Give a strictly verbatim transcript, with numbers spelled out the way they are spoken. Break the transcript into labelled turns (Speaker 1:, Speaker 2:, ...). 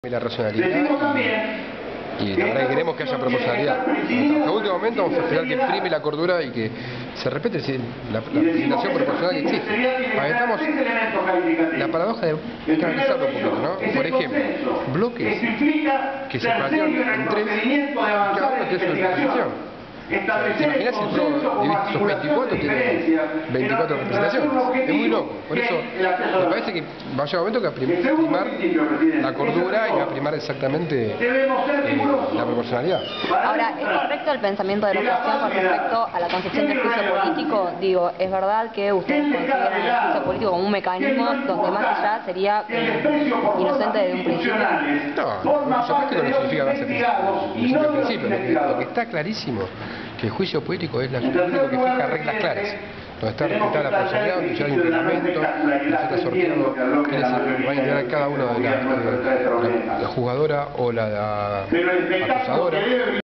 Speaker 1: la racionalidad y, y la verdad que queremos que haya proporcionalidad. Hasta último momento vamos a esperar que prime la cordura y que se respete la, la presentación proporcional que existe. Aventamos la paradoja de canalizarlo un poquito, ¿no? Por ejemplo, bloques que se partieron en tres, cada uno tiene su disposición. ¿Te imaginas si el PRO divide esos veinticuatro tiene veinticuatro representaciones? Es muy loco. Por eso me parece que va a llegar un momento que va a primar la cordura y va a primar exactamente eh, la proporcionalidad.
Speaker 2: Ahora, ¿es correcto el pensamiento de la oposición con respecto a la concepción del juicio político? Digo, ¿es verdad que ustedes consideran el juicio político como un mecanismo donde más allá sería eh, inocente desde un principio?
Speaker 1: No, por supuesto que no significa verse desde el principio. Lo que, lo que está clarísimo que el juicio político es la, lo único que fija reglas claras, donde está respetada la personalidad, donde ya hay un reglamento, donde se está sorteando quiénes van a integrar cada uno de la, de la, la jugadora o la, la acusadora,